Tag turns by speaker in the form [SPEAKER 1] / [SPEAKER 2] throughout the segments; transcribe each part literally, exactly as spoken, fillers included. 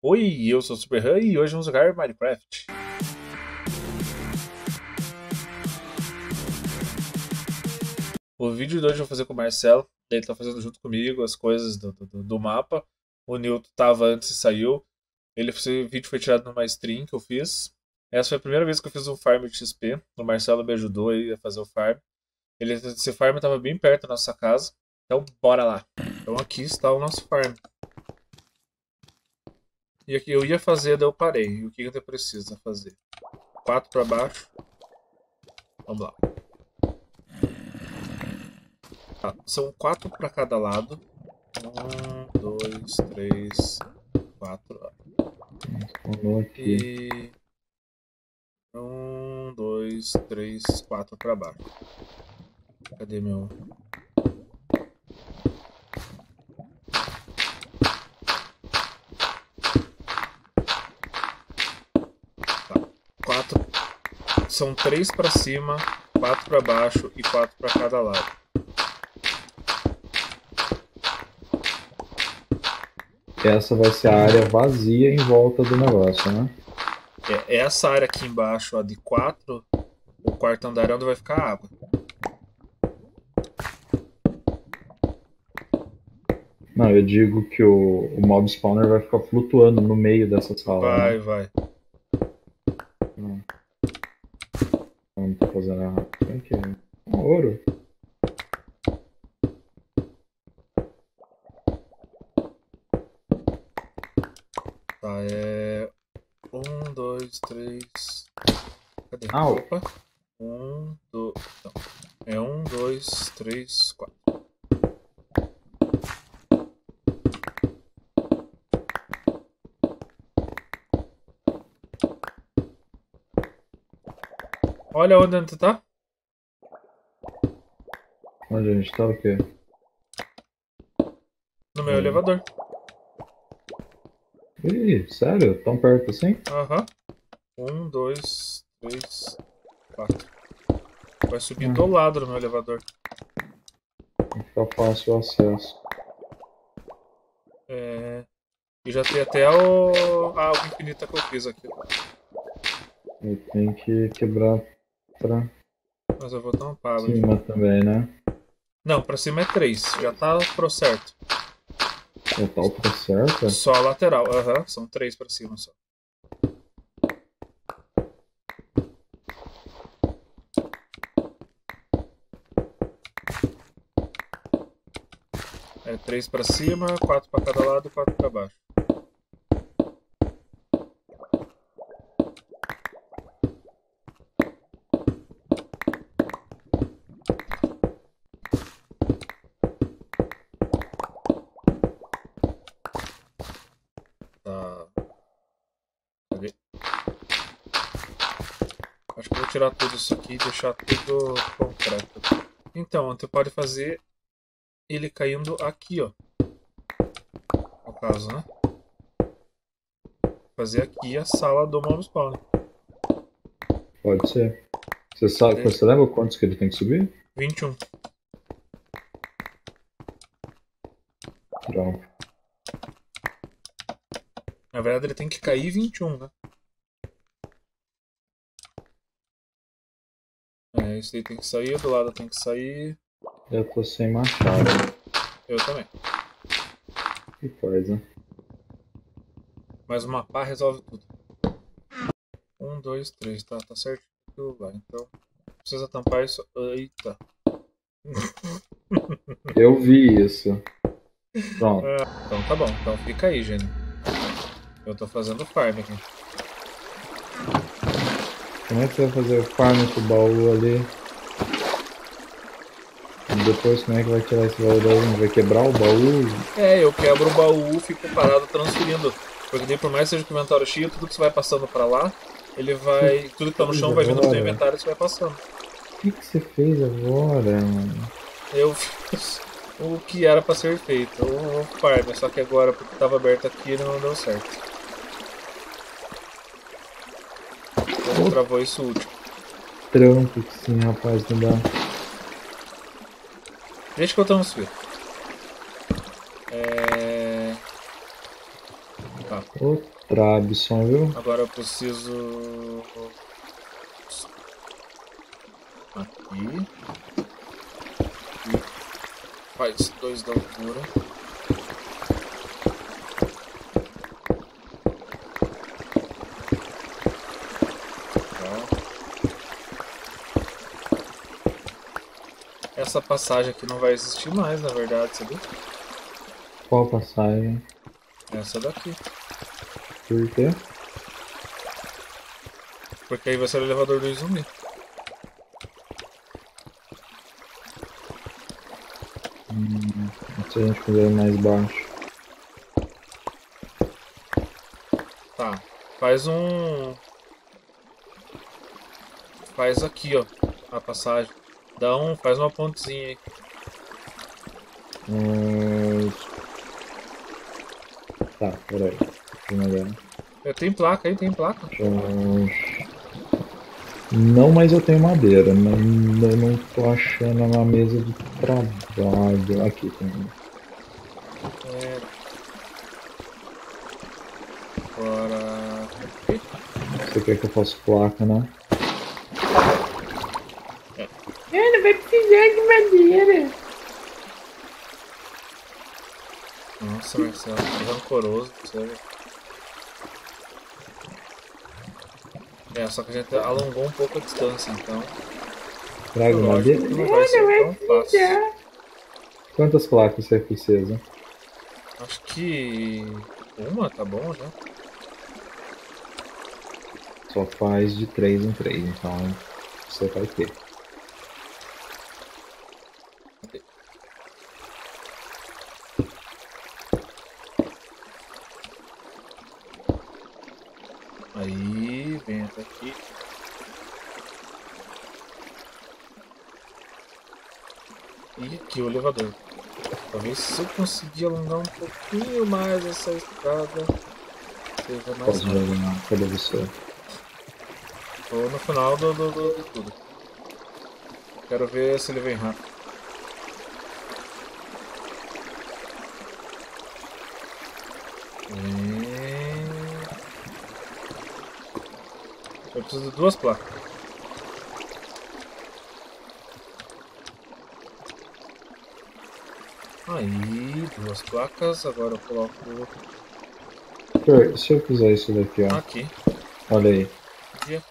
[SPEAKER 1] Oi, eu sou o Super Han e hoje vamos jogar Minecraft. O vídeo de hoje eu vou fazer com o Marcelo, ele tá fazendo junto comigo as coisas do, do, do mapa. O Newton tava antes e saiu. Ele, esse vídeo foi tirado numa stream que eu fiz. Essa foi a primeira vez que eu fiz um farm de X P. O Marcelo me ajudou aí a fazer o farm. Ele, esse farm estava bem perto da nossa casa. Então bora lá. Então aqui está o nosso farm. E aqui eu ia fazer, daí eu parei. E o que eu preciso fazer? Quatro para baixo. Vamos lá. Tá, são quatro para cada lado. Um, dois, três, quatro. E um, dois, três, quatro para baixo. Cadê meu? Tá. Quatro. São três para cima, quatro para baixo e quatro para cada lado.
[SPEAKER 2] Essa vai ser a área vazia em volta do negócio, né?
[SPEAKER 1] É, essa área aqui embaixo, a de quatro, o quarto andar é onde vai ficar a água.
[SPEAKER 2] Não, eu digo que o, o mob spawner vai ficar flutuando no meio dessa sala.
[SPEAKER 1] Vai,
[SPEAKER 2] né?
[SPEAKER 1] vai.
[SPEAKER 2] Não. Não tô fazendo errado. Como é que é? Ah, ouro.
[SPEAKER 1] Tá, é... Um, dois, três... Cadê?
[SPEAKER 2] Au.
[SPEAKER 1] Opa. Um, dois... Não. É um, dois, três, quatro. Olha onde a gente tá.
[SPEAKER 2] Onde a gente tá, o quê?
[SPEAKER 1] No meu
[SPEAKER 2] Hum.
[SPEAKER 1] elevador.
[SPEAKER 2] Ih, sério? Tão perto assim?
[SPEAKER 1] Aham. Um, dois, três, quatro. Vai subir
[SPEAKER 2] Hum.
[SPEAKER 1] do lado do meu elevador.
[SPEAKER 2] Vai ficar fácil o acesso.
[SPEAKER 1] É... E já tem até o... a água infinita que eu fiz aqui.
[SPEAKER 2] Eu tenho que quebrar pra
[SPEAKER 1] Mas eu vou tampar.
[SPEAKER 2] cima
[SPEAKER 1] Aqui.
[SPEAKER 2] também, né?
[SPEAKER 1] Não, pra cima é três. Já tá pro certo.
[SPEAKER 2] O tal tá certo?
[SPEAKER 1] Só a lateral. Aham, uhum. São três pra cima só. É três pra cima, quatro pra cada lado e quatro pra baixo. Tá. Cadê? Acho que eu vou tirar tudo isso aqui e deixar tudo concreto. Então, você pode fazer ele caindo aqui, ó. No caso, né? Fazer aqui a sala do mob spawn.
[SPEAKER 2] Pode ser. Você sabe, você lembra quantos que ele tem que subir?
[SPEAKER 1] vinte e um.
[SPEAKER 2] Pronto.
[SPEAKER 1] Na verdade ele tem que cair vinte e um, né? É, esse aí tem que sair, do lado tem que sair.
[SPEAKER 2] Eu tô sem machado.
[SPEAKER 1] Eu também.
[SPEAKER 2] Que coisa.
[SPEAKER 1] Mas uma pá resolve tudo. Um, dois, três, tá, tá certo tudo lá. Então, precisa tampar isso. Eita.
[SPEAKER 2] Eu vi isso. Pronto.
[SPEAKER 1] Ah, então tá bom, então fica aí, gente. Eu tô fazendo farm aqui.
[SPEAKER 2] Como é que você vai fazer o farm com o baú ali? E depois como é que vai tirar esse baú daí? Vai quebrar o baú?
[SPEAKER 1] É, eu quebro o baú, fico parado transferindo. Porque daí, por mais que seja com o inventário cheio, tudo que você vai passando pra lá, ele vai. Tudo que tá no chão vai vindo pro seu inventário e você vai passando.
[SPEAKER 2] O que, que você fez agora, mano?
[SPEAKER 1] Eu fiz o que era pra ser feito, o farm, só que agora, porque tava aberto aqui, não deu certo. Então travou isso último.
[SPEAKER 2] Trampo que sim, rapaz, me dá.
[SPEAKER 1] Deixa que eu transfiro. É... Tá,
[SPEAKER 2] Ô, Trabson, viu?
[SPEAKER 1] Agora eu preciso... Aqui. E faz dois da altura. Essa passagem aqui não vai existir mais, na verdade, sabia?
[SPEAKER 2] Qual passagem?
[SPEAKER 1] Essa daqui.
[SPEAKER 2] Por quê?
[SPEAKER 1] Porque aí vai ser o elevador do Izumi.
[SPEAKER 2] Hum, se a gente fizer mais baixo.
[SPEAKER 1] Tá. Faz um... Faz aqui, ó. A passagem. Dá um... Faz uma pontezinha aí.
[SPEAKER 2] Hum... Tá, peraí.
[SPEAKER 1] Eu tenho placa aí, tem placa.
[SPEAKER 2] Hum... Não, mas eu tenho madeira. Mas eu não tô achando na mesa de trabalho. Aqui tem.
[SPEAKER 1] É... Agora... Aqui.
[SPEAKER 2] Você quer que eu faça placa, né?
[SPEAKER 1] É.
[SPEAKER 3] Eu não vai precisar de madeira.
[SPEAKER 1] Nossa, Marcelo, que rancoroso, sério. É, só que a gente alongou um pouco a distância, então...
[SPEAKER 2] Traga madeira?
[SPEAKER 1] Não vai ser tão fácil.
[SPEAKER 2] Quantas placas você precisa?
[SPEAKER 1] Acho que... Uma tá bom já.
[SPEAKER 2] Só faz de três em três, então você vai ter.
[SPEAKER 1] Aí, vem até aqui. E aqui o elevador. Talvez se eu conseguir alongar um pouquinho mais essa estrada, seja mais
[SPEAKER 2] Posso jogar? Cadê você?
[SPEAKER 1] Tô no final do, do, do, do tudo. Quero ver se ele vem rápido. Vem. Eu preciso de duas placas. Aí, duas placas. Agora eu coloco...
[SPEAKER 2] Se eu fizer isso daqui, ó.
[SPEAKER 1] Aqui.
[SPEAKER 2] Olha aí.
[SPEAKER 1] E aqui.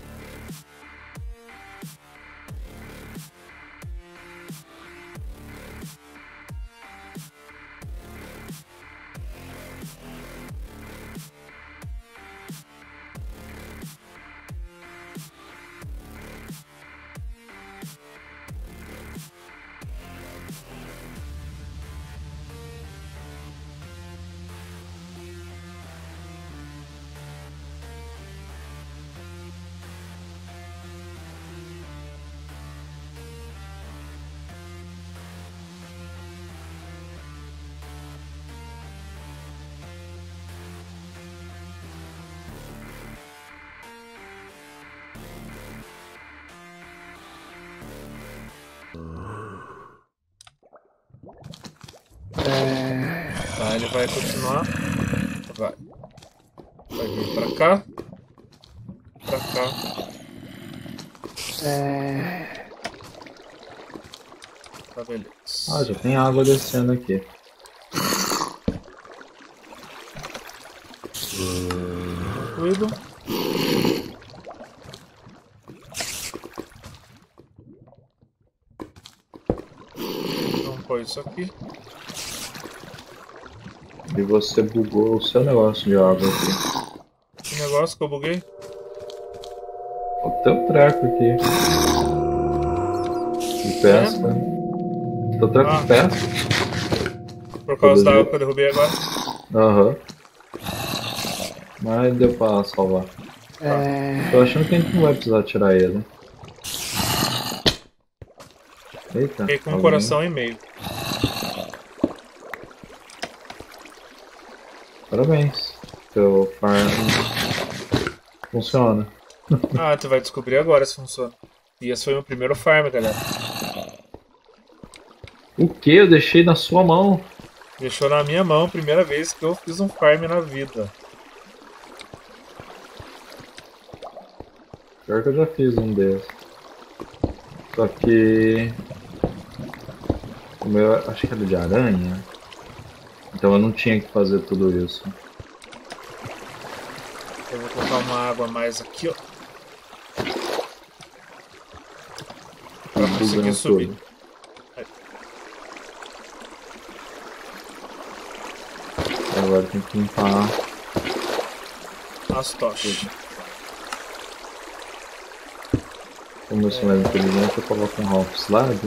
[SPEAKER 1] Tá, ele vai continuar. Vai. Vai vir pra cá. Pra cá. Tá, beleza.
[SPEAKER 2] Ah, já tem água descendo aqui.
[SPEAKER 1] Cuido. Vamos pôr isso aqui.
[SPEAKER 2] E você bugou o seu negócio de água aqui.
[SPEAKER 1] Que negócio que eu buguei?
[SPEAKER 2] O teu treco aqui. De pesca.
[SPEAKER 1] É?
[SPEAKER 2] Teu treco
[SPEAKER 1] Ah.
[SPEAKER 2] de pesca.
[SPEAKER 1] Por causa da água que eu derrubei agora.
[SPEAKER 2] Aham. Uhum. Mas deu pra salvar. Tá. Tô achando que a gente não vai precisar tirar ele. Eita.
[SPEAKER 1] Fiquei com um
[SPEAKER 2] alguém...
[SPEAKER 1] coração e meio.
[SPEAKER 2] Parabéns. Teu farm funciona.
[SPEAKER 1] Ah, tu vai descobrir agora se funciona. E esse foi o meu primeiro farm, galera.
[SPEAKER 2] O que? Eu deixei na sua mão.
[SPEAKER 1] Deixou na minha mão a primeira vez que eu fiz um farm na vida.
[SPEAKER 2] Pior que eu já fiz um desses. Só que... O meu, acho que era de aranha. Então eu não tinha que fazer tudo isso.
[SPEAKER 1] Eu vou colocar uma água a mais aqui, ó. Pra conseguir subir.
[SPEAKER 2] Tudo. Agora tem que limpar
[SPEAKER 1] as tochas.
[SPEAKER 2] Como eu sou mais inteligente, eu coloco um half slab.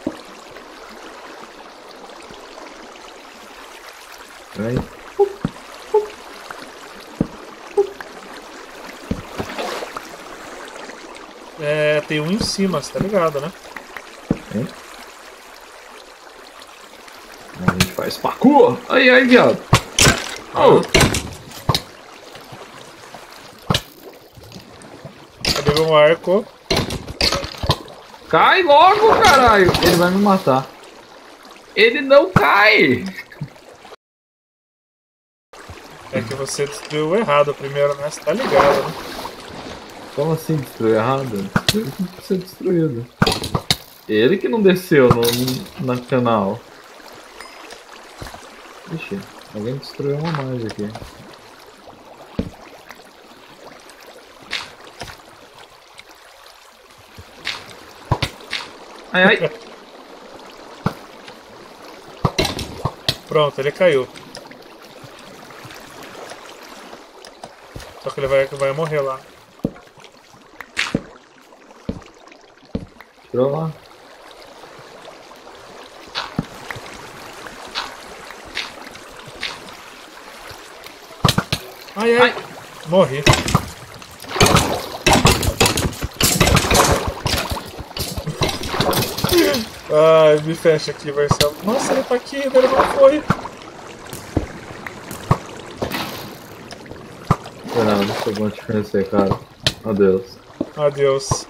[SPEAKER 2] Aí.
[SPEAKER 1] É, tem um em cima, você tá ligado, né?
[SPEAKER 2] Hein? A gente faz parkour! Aí, aí, viado! Oh.
[SPEAKER 1] Cadê meu arco?
[SPEAKER 2] Cai logo, caralho! Ele vai me matar. Ele não cai!
[SPEAKER 1] É que você destruiu errado primeiro, né? Você tá ligado, né?
[SPEAKER 2] Como assim destruiu errado? Ele tem que ser destruído. Ele que não desceu no, no na canal. Ixi, alguém destruiu uma mais aqui. Ai, ai!
[SPEAKER 1] Pronto, ele caiu. Só que ele vai, vai morrer lá.
[SPEAKER 2] Tirou lá.
[SPEAKER 1] Ai, ai, ai. Morri. Ai, me fecha aqui, Marcelo. Nossa, ele tá aqui, ele não foi.
[SPEAKER 2] Não, deixa eu te conhecer, cara. Adeus.
[SPEAKER 1] Adeus.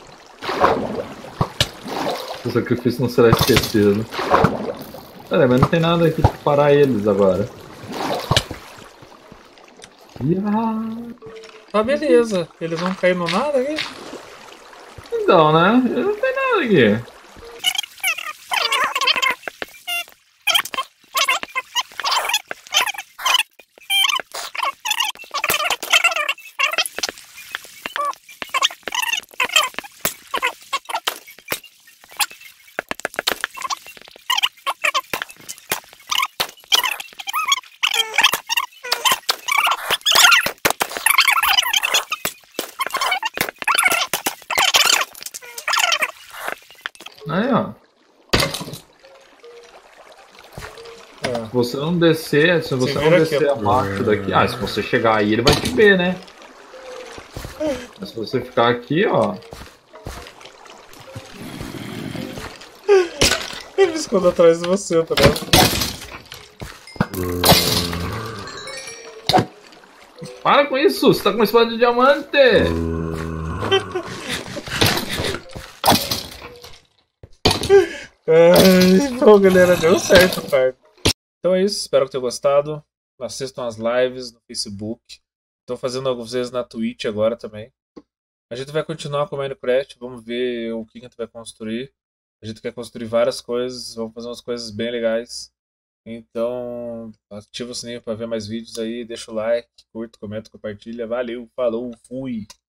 [SPEAKER 2] O sacrifício não será esquecido. Pera, mas não tem nada aqui pra parar eles agora. Yeah.
[SPEAKER 1] Tá, beleza. Eles não caíram no nada aqui?
[SPEAKER 2] Então, né? Não tem nada aqui. Aí, ó.
[SPEAKER 1] É.
[SPEAKER 2] Se você não descer, se você,
[SPEAKER 1] Você
[SPEAKER 2] não
[SPEAKER 1] vira
[SPEAKER 2] descer
[SPEAKER 1] aqui,
[SPEAKER 2] abaixo daqui... Ah, se você chegar aí, ele vai te ver, né? Mas se você ficar aqui, ó...
[SPEAKER 1] Ele esconde atrás de você, tá ligado?
[SPEAKER 2] Para com isso! Você tá com uma espada de diamante!
[SPEAKER 1] Ai, bom, galera, deu certo, cara. Então é isso, espero que tenham gostado. Assistam as lives no Facebook. Estou fazendo algumas vezes na Twitch agora também. A gente vai continuar com o Minecraft, vamos ver o que a gente vai construir. A gente quer construir várias coisas, vamos fazer umas coisas bem legais. Então, ativa o sininho para ver mais vídeos aí, deixa o like, curta, comenta, compartilha. Valeu, falou, fui!